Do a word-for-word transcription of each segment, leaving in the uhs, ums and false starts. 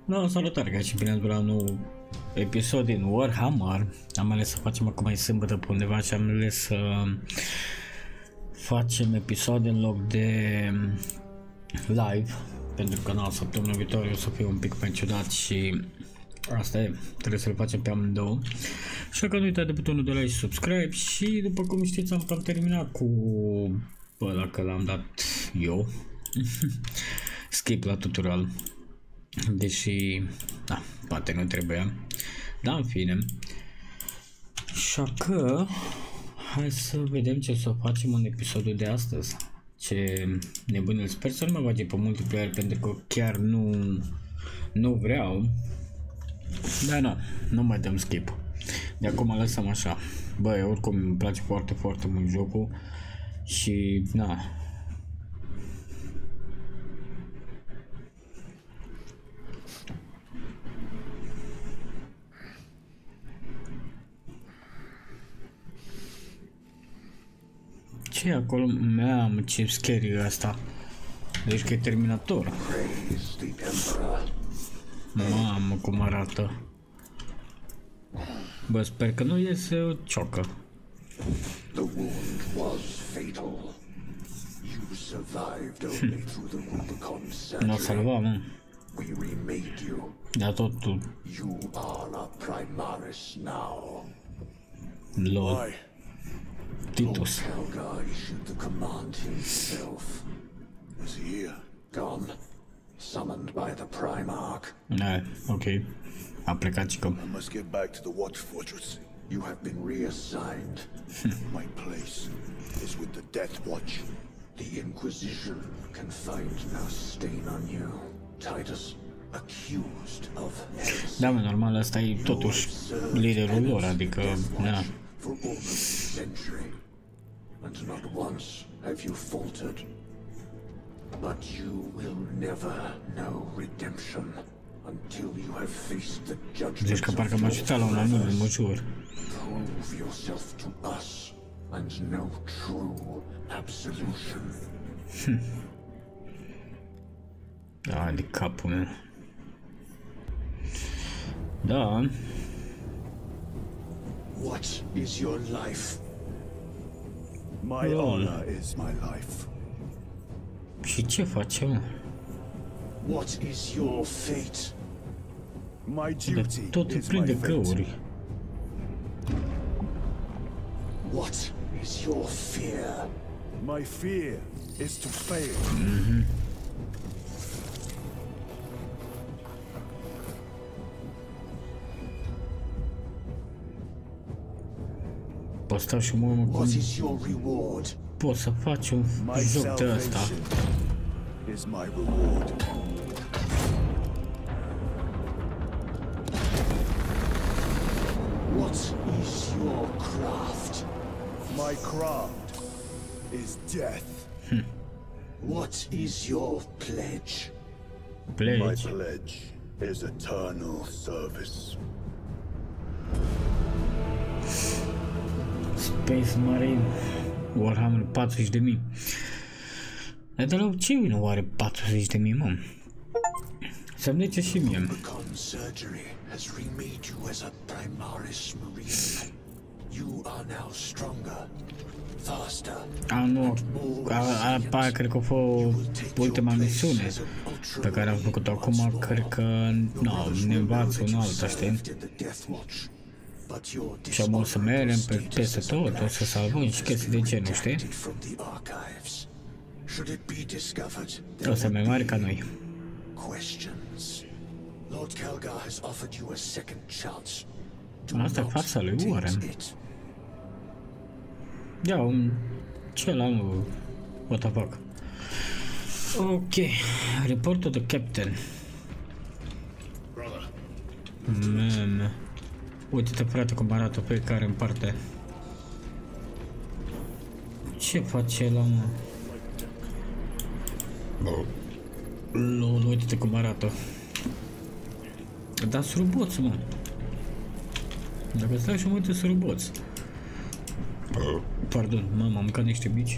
No, salutare, ca și bine ați la un nou episod din Warhammer. Am ales să facem acum mai sâmbătă pe undeva și am ales să facem episod în loc de live, pentru că na, săptămâna viitoare o să fie un pic mai ciudat și asta e, trebuie să le facem pe amândouă. Așa că nu uitați de butonul de like și subscribe și după cum știți am cam terminat cu ăla că l-am dat eu. Skip la tutorial. Deși, da, poate nu trebuia, dar în fine. Așa că, hai să vedem ce să facem în episodul de astăzi. Ce nebunel, sper să nu mă bage pe multiplayer pentru că chiar nu, nu vreau. Dar nu, nu mai dăm skip. De acum lăsăm așa. Băi, oricum îmi place foarte, foarte mult jocul și, na. Ce e acolo? Mamă, ce scary e asta. Deci că e Terminator. Mamă, cum arată. Bă, sper că nu iese o ciocă. The wound was fatal. You survived only through the Rubicon surgery. N-o salva, mă. We remade you. Da, totul. You are a Primaris now. Lol. Titus. Lord Helga issued the command himself. Is he here? Gone. Summoned by the Primarch. Da, ok. A plecat și că... I must get back to the Watch Fortress. You have been reassigned. My place is with the Death Watch. The Inquisition can find no stain on you. Titus, accused of heresy. Da, mă, normal, ăsta e totuși liderul lor, adică, da. For almost a century, and not once have you faltered. But you will never know redemption until you have faced the judgment. Deci că parcă m-aș uita la un anime, mă jur. Prove yourself to us and know true absolution. Da, de capul meu. Da. What is your life? My honor is my life. Și ce face, mă? What is your fate? My De duty tot e is plin my de fate. găuri. What is your fear? My fear is to fail. Poți stau și mă, mă, cum What is your reward? poți să faci un My joc de ăsta? salvation is my reward. What is your craft? My craft is death. What is your pledge? My Pleci. pledge is eternal service. Space Marine. Warhammer patruzeci de mii. Dar de la ce vine oare patruzeci de mii, mă? Să-mi zice și mie. Rubicon surgery has remade you as a Primaris Marine. You are now stronger, faster. A, nu, a, a, a, a cred că a fost ultima misiune pe care am făcut-o acum, cred că, nu, ne învață un alta, știi? Și am o să mergem pe peste tot, o să salvăm și chestii de genul, știi? O să mai mari ca noi. Questions. Lord Helga has offered you a second chance. Do Asta e not fața lui taint Warren. it. Ia, un... ce l-am... What the fuck? Ok, report to the captain. Meme. Uite-te, frate, cum arată fiecare în parte. Ce face la mă? Lol, uite-te cum arată. Dar suruboți, mă. Dacă stai și mă uite suruboți. Pardon, mama, am mâncat niște bici.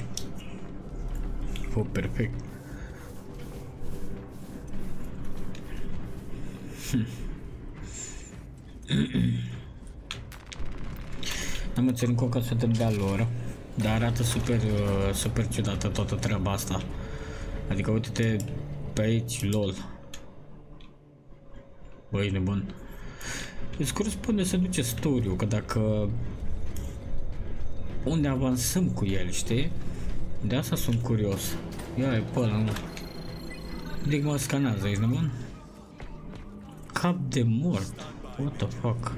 Fă perfect. Am mă țin cu că suntem de-a lor, dar arată super, super ciudată toată treaba asta. Adică uite-te pe aici, lol. Băi, nebun. Îți corespunde să duce story-ul, că dacă... Unde avansăm cu el, știi? De asta sunt curios. Ia e pe ăla, nu. Dic mă scanează, ești nebun? Cap de mort. What the fuck?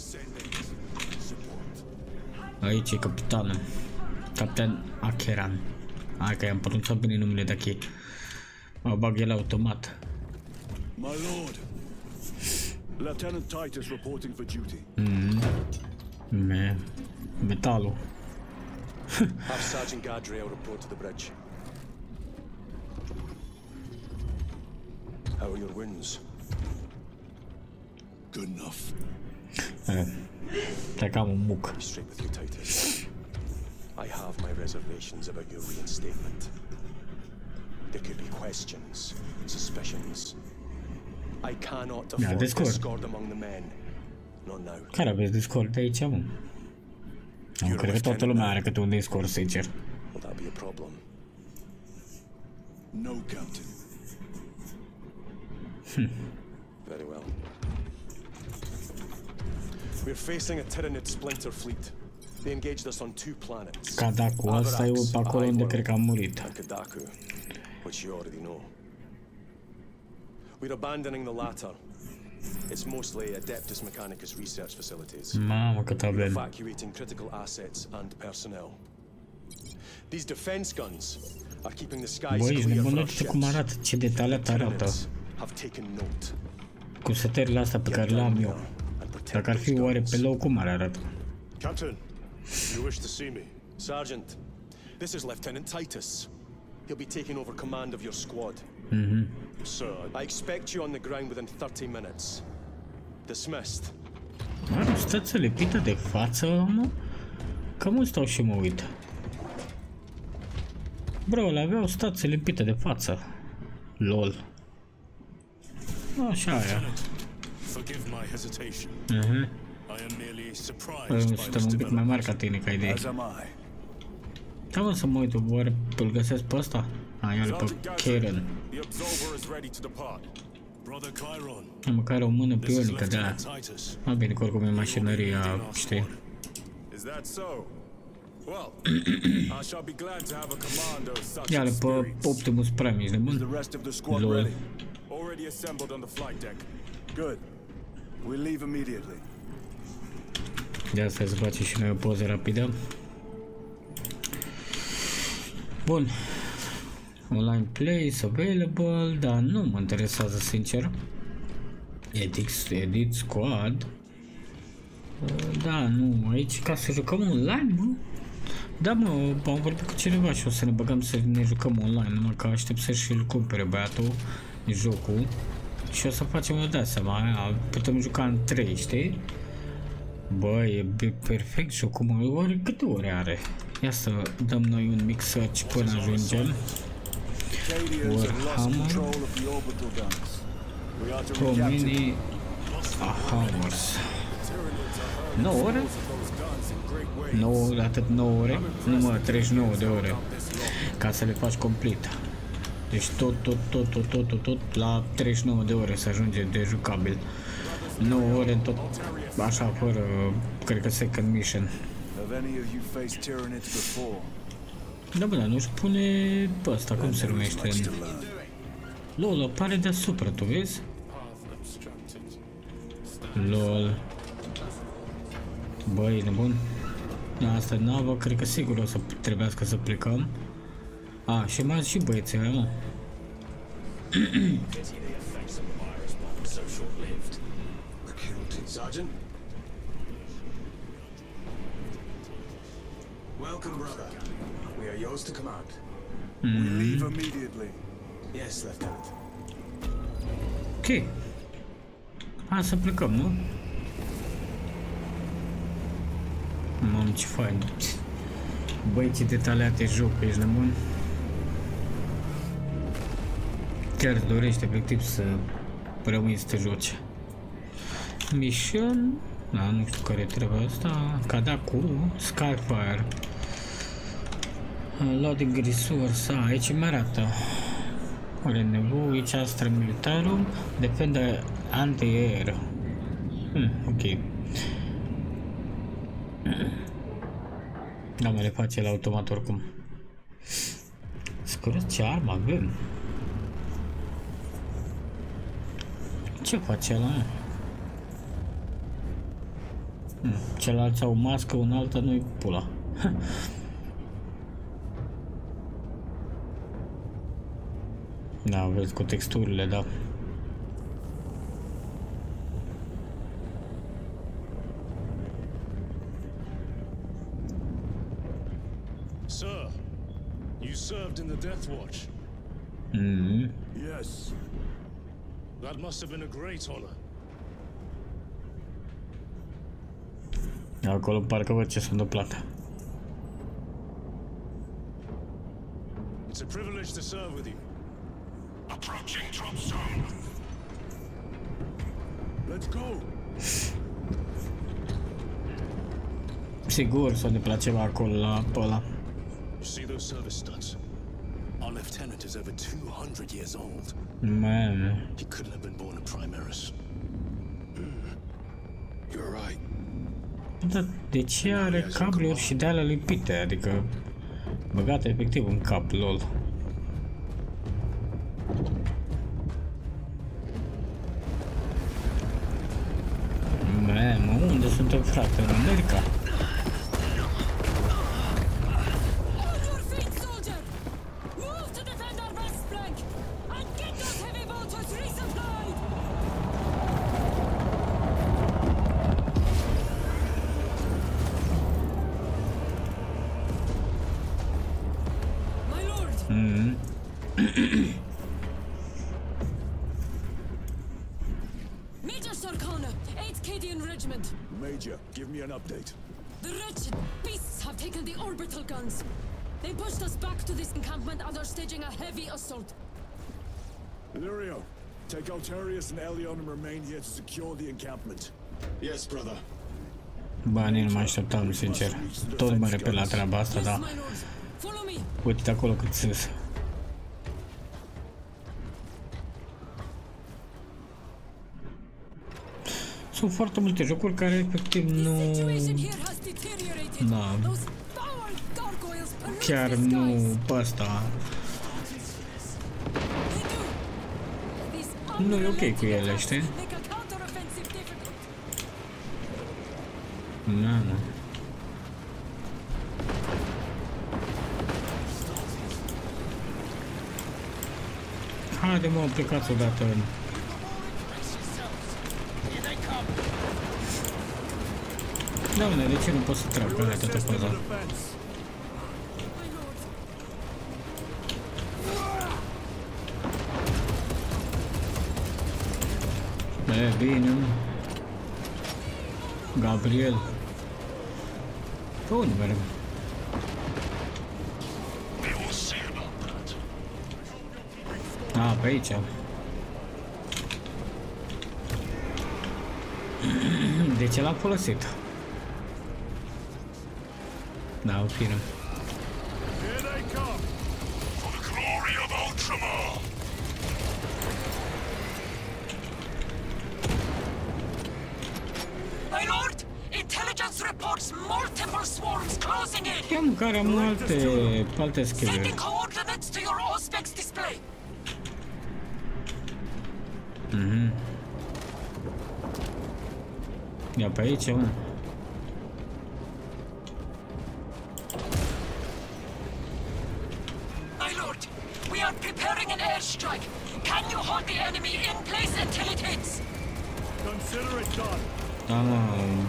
Aici e capitanul. Capitan Acheran. Hai că i-am pronunțat bine numele de aici. Mă bag el automat. My lord. Lieutenant Titus reporting for duty. Mm. Me. Metalul. Have Sergeant Gadriel report to the bridge. How are your wounds? Good enough. Eh. Te cam un muc. Be straight with you, Titus. I have my reservations about your reinstatement. There could be questions, suspicions. I cannot afford discord among the men. Not now. Care aveți Discord de aici, mă? Nu cred că toată lumea are câte un Discord, sincer. Will that be a problem? No, Captain. Hmm. Very well. We're facing a Tyranid splinter fleet. They engaged us on two planets. Kadaku, asta e pe acolo unde cred că am murit. And Kadaku, which you already know. We're abandoning the latter. It's mostly Adeptus Mechanicus research facilities. Mamă, cât avem. Evacuating critical assets and personnel. These defense guns are keeping the skies Băi, ești clear nebun, for our uite cum ships. arată, ce detaliat arată. Have taken note. Cu setările astea pe care le-am eu. Dacă ar fi oare pe loc, cum ar arată? Captain, you wish to see me? Sergeant, this is Lieutenant Titus. He'll be taking over command of your squad. Mhm. Sir, I expect you on the ground within thirty minutes. Dismissed. Are o stăță lipită de față, mă? Că mă stau și mă uit. Bro, ăla avea o stație lipită de față. Lol. Așa aia. forgive my hesitation. Mhm. I am merely surprised by Suntem this un pic mai mari development. ca tine, ca idee. As am I. Da, mă, să mă uit, oare îl găsesc pe ăsta? A, ia-l pe Karen. The Absolver is ready to depart. Brother Chiron, E măcar o mână this is bionică de aia. Lieutenant Titus. A, bine, că oricum e mașinăria, știi? Is that so? Well, I shall be glad to have a commander of such Ia-l pe experience. Optimus Prime, ești The nebun? rest of the squad Lol. ready? Already assembled on the flight deck. Good. We leave immediately. De asta să facem și noi o poză rapidă. Bun. Online plays available, dar nu mă interesează, sincer. Edit, edit squad. Da, nu, aici ca să jucăm online, nu? Da, mă, am vorbit cu cineva și o să ne băgăm să ne jucăm online, numai că aștept să-și-l cumpere băiatul jocul și o să facem, o da seama, aia, putem juca în trei, știi? Bă, e perfect jocul, mă, oare câte ore are? Ia să dăm noi un mic search până ajungem. Warhammer Comini Hours. nouă ore? nouă, atât nouă ore? Nu mă, treizeci și nouă de ore. Ca să le faci complet. Deci tot, tot, tot, tot, tot, tot, tot la treizeci și nouă de ore să ajunge de jucabil. nouă ore tot așa, fără, cred că second mission. Da, bă, dar nu-și pune pe ăsta, cum se numește? Lol, apare deasupra, tu vezi? Lol. Băi, nebun. Asta e navă, cred că sigur o să trebuiască să plecăm. A, și mai și băieții ăia, mă. Sergeant? Welcome, brother. We are yours to command. We leave immediately. Yes, Lieutenant. Ok. Hai să plecăm, nu? Mamă, ce fain. Băi, ce detaliate joc, ești nebun? Chiar îți dorești efectiv să rămâi să te joci. Mission. Da, nu știu care trebuie asta. Kadaku, Skyfire. Loading resource. A, aici mi arată. Rendezvous, aici astra militarul. Defender anti-air. Hmm, ok. Da, mă le face la automat oricum. Scură, ce armă avem? Ce face ăla? Hmm, celălalt au o mască, un altă nu-i pula. Da, vezi cu texturile, da. Sir, you served in the Death Watch. Mm-hmm. Yes. That must have been a great honor. Acolo parcă văd ce s-a întâmplat. It's a privilege to serve with you. Approaching drop zone. Let's go. Sigur s-a întâmplat ceva acolo la ăla. You see those service studs? Our lieutenant is over two hundred years old. Man. He couldn't have been born a Primaris. You're right. Dar de ce are cabluri și de alea lipite? Adică băgate efectiv în cap, lol. Man, mă, unde suntem, frate? În America? Major Sarkana, eighth Cadian Regiment. Major, give me an update. The wretched beasts have taken the orbital guns. They pushed us back to this encampment and are staging a heavy assault. Illyrio, take Altarius and Elion and remain here to secure the encampment. Yes, brother. Banii nu mă așteptam, sincer. Tot mă repet la treaba asta, da. Uite-te acolo cât sus. Sunt foarte multe jocuri care efectiv nu... Da. Chiar nu pe ăsta. Nu e ok cu ele, știi? Nu, nu. Haide mă, plecați odată în... Doamne, de ce nu pot să trag pe alea toată faza? E, bine. Gabriel. Pe unde merg? A, pe aici. De ce l-am folosit? Da, o firă. My lord, intelligence reports multiple swarms closing in. Am care am alte, alte skill-uri. Sending coordinates to your Auspex display. Mhm. Ia pe aici, mă. Preparing an airstrike. Can you hold the enemy in place until it hits? Consider it done. Um.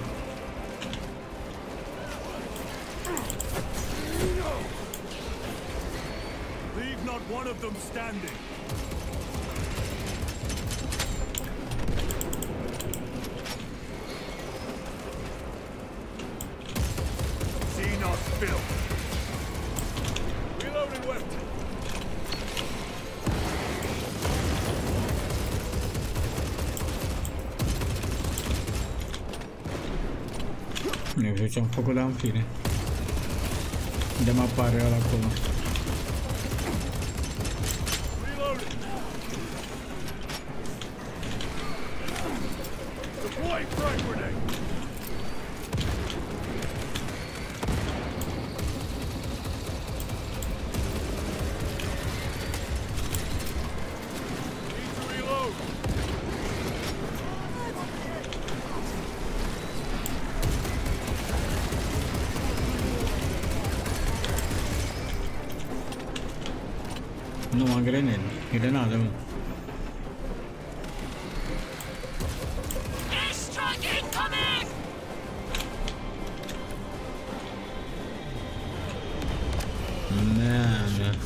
Leave not one of them standing. See not filth. Reloading weapon. Nu știu ce am făcut, dar în fine. De mă apare ăla acolo. Nu am grenade, grenadă, mă. Man.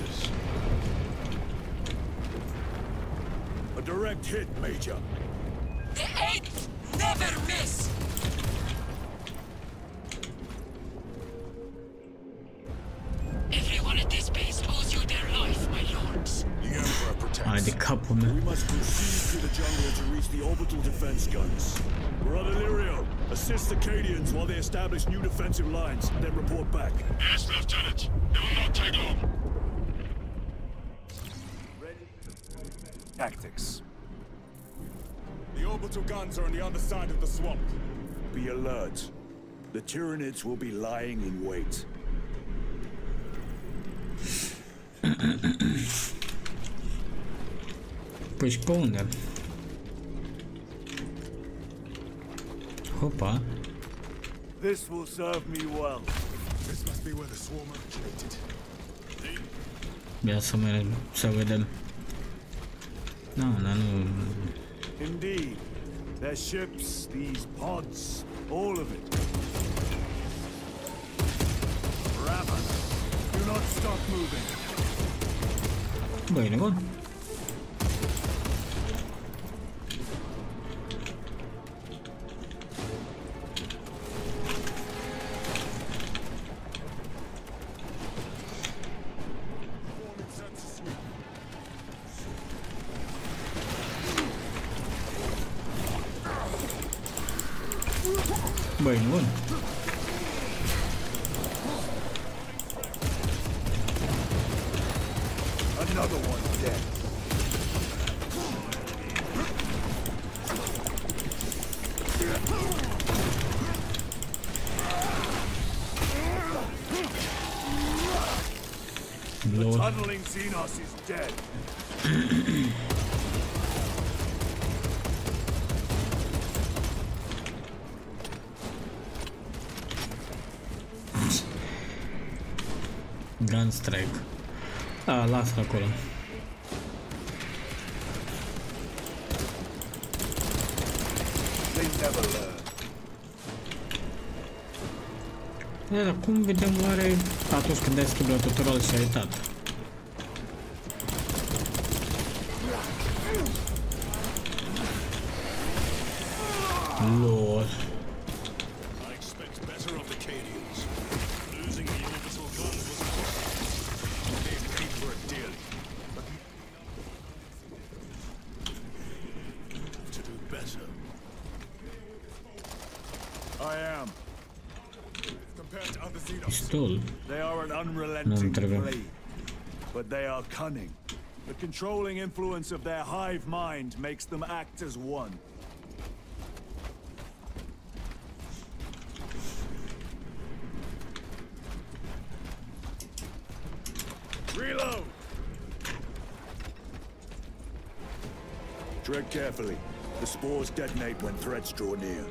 A direct hit, Major. The eighth never miss! Everyone at this base owes you their life, my lords. The Emperor protects. Hai de capul meu. We must proceed through the jungle to reach the orbital defense guns. Brother Lirio, assist the Cadians while they establish new defensive lines, then report back. Yes, Lieutenant. It will not take long. Tactics. The orbital guns are on the other side of the swamp. Be alert. The Tyranids will be lying in wait. Păi și pe unde? Hopa. This will serve me well. This must be where the swarm originated. Ia să mergem, să vedem. Nu, no, dar nu... Indeed. Their ships, these pods, all of it. Raven, do not stop moving. Bine, bun. Bine, bun. Another one dead. The tunneling Xenos is dead. Gunstrike. A, lasă acolo. They never learn. Da, dar cum vedem oare atunci când ai schimbat tutorial și ai uitat? Lol. I expect better of the Cadians. Losing the orbital guns was a cost. They paid for it dearly. To do better. I am. Compared to other Xenos, Pistol. They are an unrelenting trebuie. blade, but they are cunning. The controlling influence of their hive mind makes them act as one. Reload! Tread carefully. The spores detonate when threats draw near.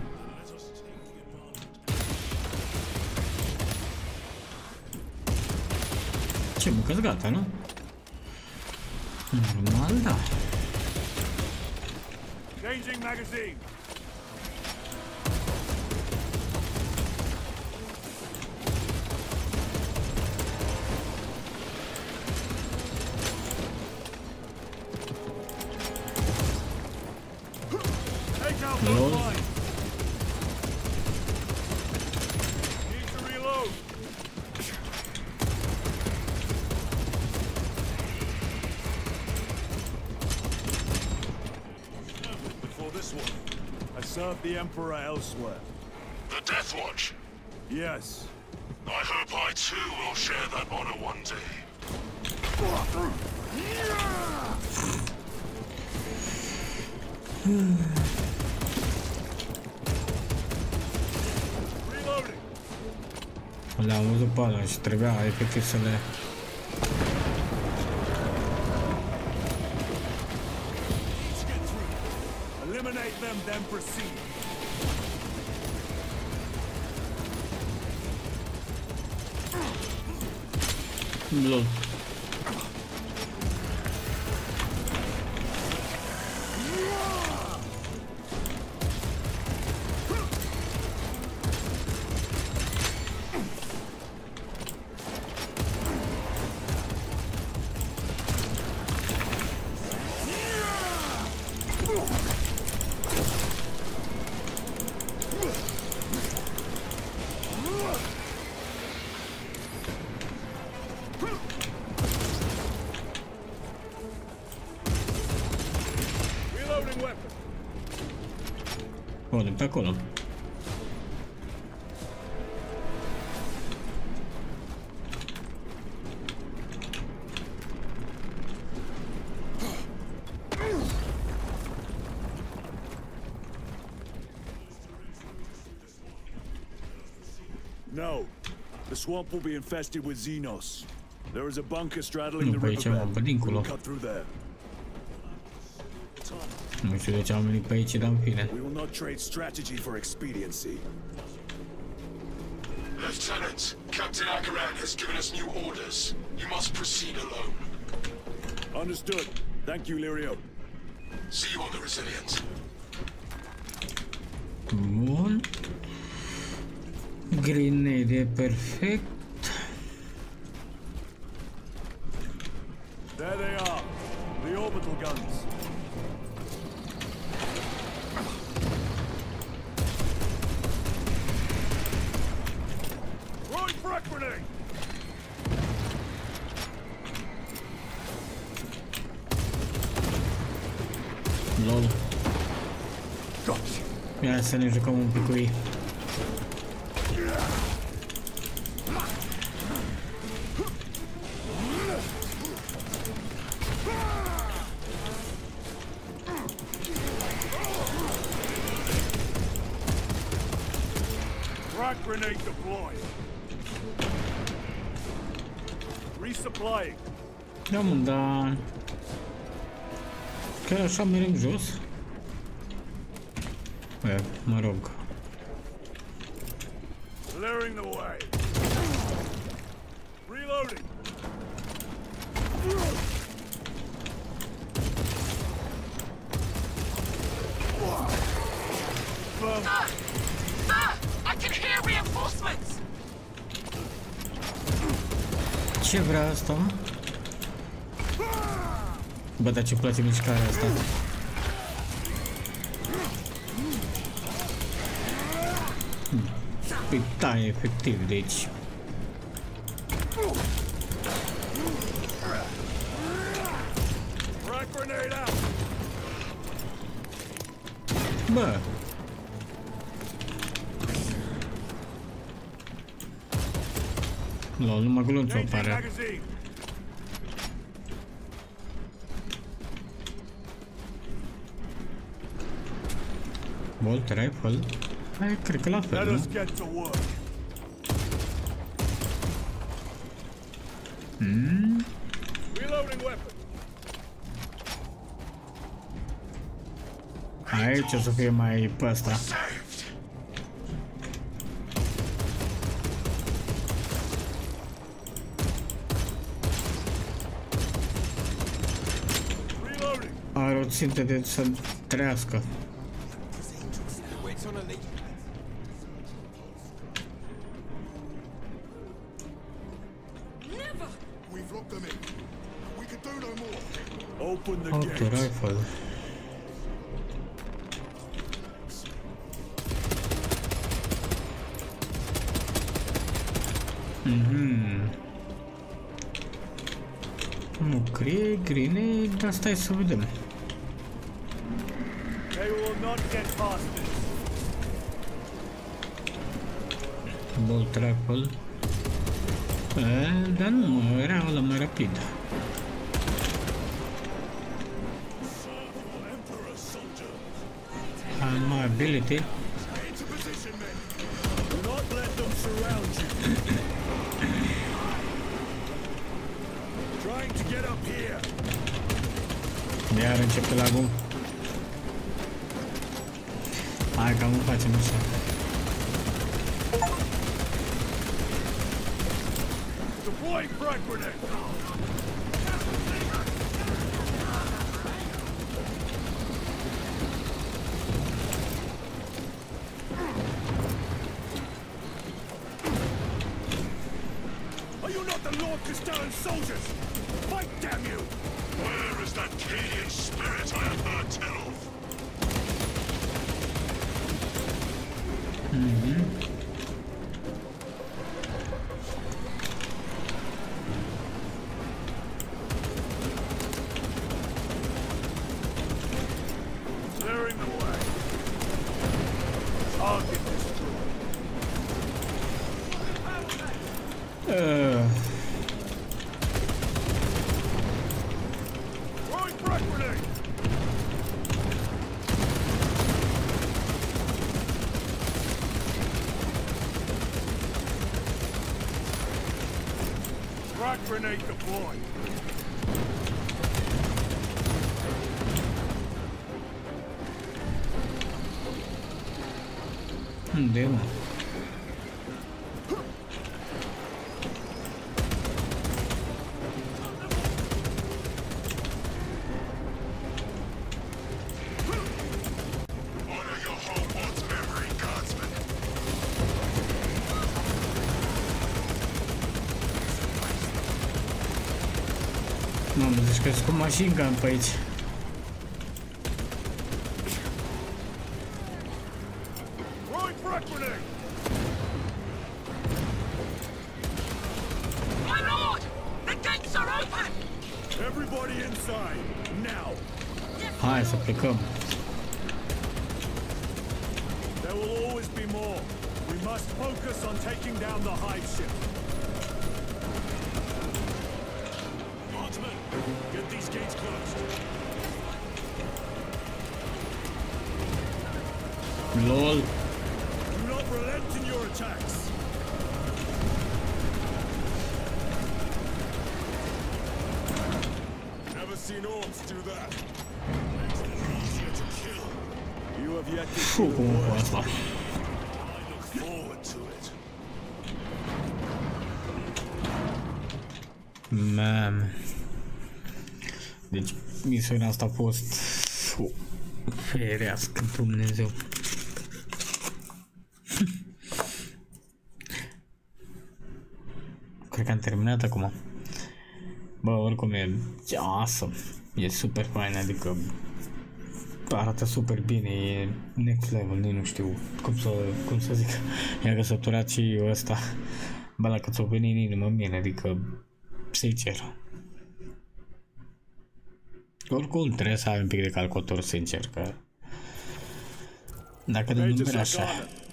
Ce, mă, că-s gata, nu? Normal, da. Changing magazine! Take out Lol. both lines! Need to reload! Before this one. I served the Emperor elsewhere. The Death Watch? Yes. I hope I too will share that honor one day. Reloading. Le-am văzut pe ăla și trebuia efectiv să le... Eliminate them, then proceed. Lol. Reloading weapon. O, de pe acolo. No. The swamp will be infested with Xenos. There is a bunker straddling Nu, the pe aici, mă, riverbed. pe dincolo. We'll cut through there. Nu știu de ce am venit pe aici, dar în fine. We will not trade strategy for expediency. Lieutenant, Captain Akaran has given us new orders. You must proceed alone. Understood. Thank you, Lirio. See you on the Resilient. Bun. Grenade e perfect. There they are. The orbital guns. Throwing frag grenade! Lol. Gotcha. Ia să ne jucăm un pic cu ei. Frag grenade deployed. Resupplying. Da, mă, dar... Chiar așa merg jos? Bă, mă rog. Clearing the way. Reloading. Ah! Ah! I can hear reinforcements! Ce vrea asta, mă? Bă, dar ce place mișcarea asta. Păi da, efectiv, deci... Frag grenade out. Bă! Lol, numai glonțul Changing apare. magazine. Bolt rifle? Hai, cred că la fel, Let us nu? get to work. Mm? Reloading weapon. Aici o să fie mai pe ăsta. Reloading. Are o țintă de să trăiască. Never! We've locked them in. We can do no more. Open the Auto gates. rifle. Mhm. Nu crie grenade, dar stai să vedem. They will not get past this. Bolt Rifle. E, dar nu, era ăla mai rapid. And my ability. Iar începe lagul. Hai că nu facem așa. Are you not the Lord Castellan soldiers? Fight, damn you! Where is that Cadian spirit I have heard tell of? Mm-hmm. Clearing the way. Target destroyed. Uh. Throwing frag grenade! Frag grenade deployed. Unde, mă? Mamă, deci că-s cu machine gun pe aici. Throwing frag grenade! My lord! The gates are open! Everybody inside, now! Hai să plecăm. There will always be more. We must focus on taking down the hive ship. Guardsmen, get these gates closed. Lol. Do not relent in your attacks. Never seen orcs do that. Makes them easier to kill. You have yet to Fu, cum cu asta. I look forward to it. Man. Deci misiunea asta a fost ferească, Dumnezeu. Cred că am terminat acum. Bă, oricum e awesome. E super fain, adică arată super bine, e next level, nu știu cum să, cum să zic. I-a găsăturat și ăsta. Bă, la că ți-o venit inimă mie, adică sincer. Oricum trebuie să ai un pic de calculator, sincer, că dacă nu numeri așa.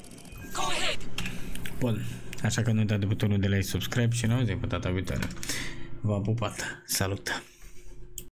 Bun, așa că nu uitați de butonul de like, subscribe și ne auzim pe data viitoare. V-am pupat, salut!